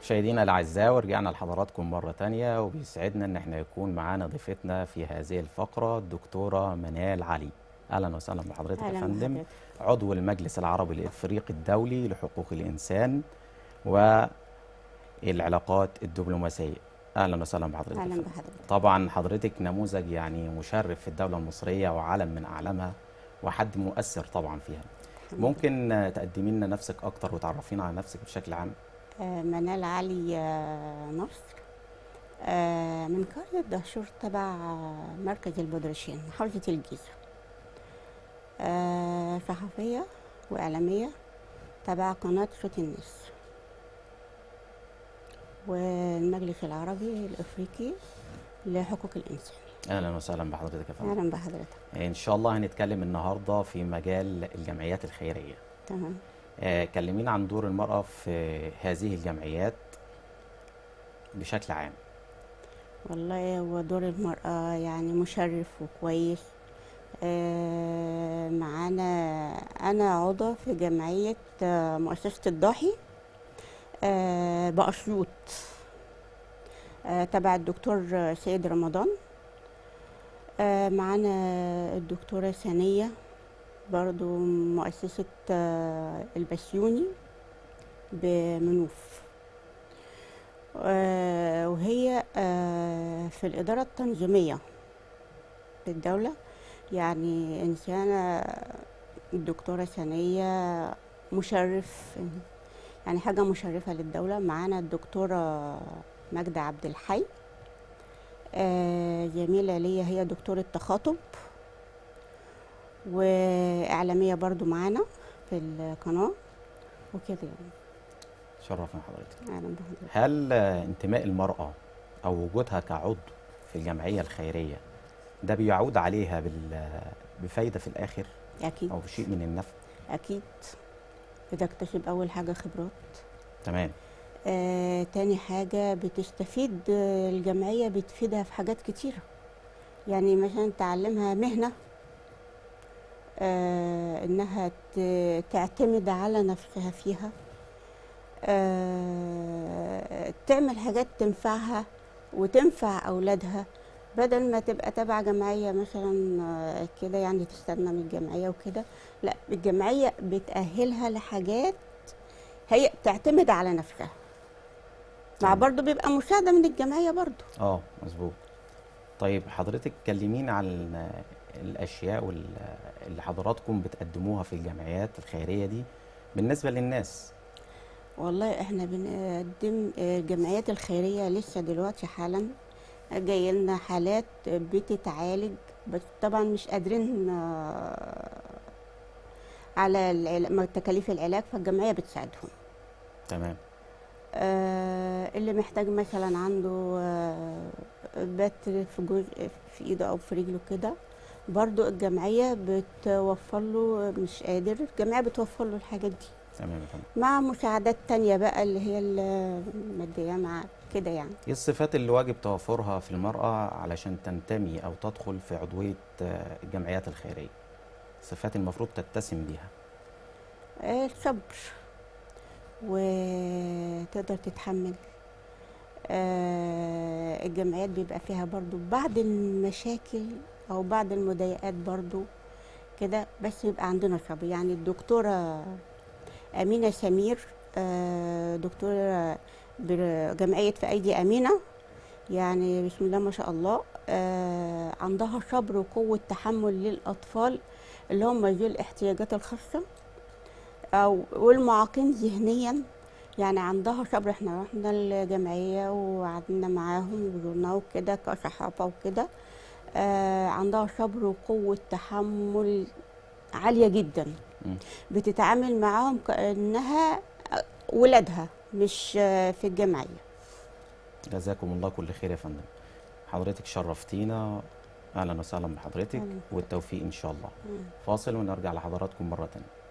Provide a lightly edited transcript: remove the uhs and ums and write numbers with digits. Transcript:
مشاهدينا الاعزاء، ورجعنا لحضراتكم مره تانية، وبيسعدنا ان احنا يكون معانا ضيفتنا في هذه الفقره الدكتوره منال علي. اهلا وسهلا بحضرتك يا أهلا فندم، بحضرتك. عضو المجلس العربي الافريقي الدولي لحقوق الانسان والعلاقات الدبلوماسيه. اهلا وسهلا بحضرتك يا أهلا فندم. بحضرتك. طبعا حضرتك نموذج يعني مشرف في الدوله المصريه وعلم من اعلامها، وحد مؤثر طبعا فيها. ممكن تقدمي لنا نفسك اكتر وتعرفينا على نفسك بشكل عام؟ منال علي نصر، من قرية دهشور تبع مركز البدرشين محافظة الجيزة. صحفية وإعلامية تبع قناة صوت الناس والمجلس العربي الأفريقي لحقوق الإنسان. اهلا وسهلا بحضرتك يا فندم. أهلا بحضرتك. ان شاء الله هنتكلم النهارده في مجال الجمعيات الخيريه. تمام. كلمينا عن دور المراه في هذه الجمعيات بشكل عام. والله هو دور المرأة يعني مشرف وكويس. معانا أنا عضو في جمعية مؤسسة الضاحي بأسيوط، تبع الدكتور سيد رمضان. معانا الدكتورة ثانية برضو مؤسسة البسيوني بمنوف، وهي في الإدارة التنظيمية للدولة. يعني إنسانة الدكتورة ثانية مشرف، يعني حاجة مشرفة للدولة. معانا الدكتورة ماجدة عبد الحي، زميلة ليا، هي دكتورة تخاطب وإعلامية برضو معانا في القناة وكده يعني. شرفنا حضرتك. أهلا بحضرتك. هل انتماء المرأة أو وجودها كعضو في الجمعية الخيرية ده بيعود عليها بفايدة في الآخر أكيد. أو بشيء من النفع؟ أكيد. بتكتسب أول حاجة خبرات. تمام. تاني حاجة بتستفيد، الجمعية بتفيدها في حاجات كتيرة. يعني مثلا تعلمها مهنة، إنها تعتمد على نفسها فيها، تعمل حاجات تنفعها وتنفع أولادها، بدل ما تبقى تبع جمعية مثلا كده يعني تستنى من الجمعية وكده. لا، الجمعية بتأهلها لحاجات هي تعتمد على نفسها، مع برضو بيبقى مساعدة من الجمعية برضو. مظبوط. طيب حضرتك كلمينا عن الأشياء اللي حضراتكم بتقدموها في الجمعيات الخيرية دي بالنسبة للناس. والله احنا بنقدم الجمعيات الخيرية لسه دلوقتي حالا جاي لنا حالات بتتعالج، بس طبعا مش قادرين على تكاليف العلاج، فالجمعية بتساعدهم. تمام. اللي محتاج مثلا عنده بتر في جزء في ايده او في رجله كده، برضو الجمعية بتوفر له. مش قادر، الجمعية بتوفر له الحاجات دي. تمام يا فندم. مع مساعدات تانية بقى اللي هي المادية مع كده يعني. ايه الصفات اللي واجب توفرها في المرأة علشان تنتمي أو تدخل في عضوية الجمعيات الخيرية؟ صفات المفروض تتسم بيها. الصبر، وتقدر تتحمل. الجمعيات بيبقى فيها برضو بعض المشاكل أو بعض المضايقات برضو كده، بس يبقى عندنا صبر. يعني الدكتورة أمينة سمير، دكتورة بجمعية في أيدي أمينة، يعني بسم الله ما شاء الله، عندها صبر وقوة تحمل للأطفال اللي هم ذوي الاحتياجات الخاصة والمعاقين ذهنيا. يعني عندها صبر. احنا رحنا الجمعية وقعدنا معاهم وزرناهم كده كصحافة وكده. عندها صبر وقوة تحمل عالية جدا. بتتعامل معاهم كأنها ولادها مش في الجمعية. جزاكم الله كل خير يا فندم. حضرتك شرفتينا. اهلا وسهلا بحضرتك والتوفيق ان شاء الله. فاصل ونرجع لحضراتكم مرة تانية.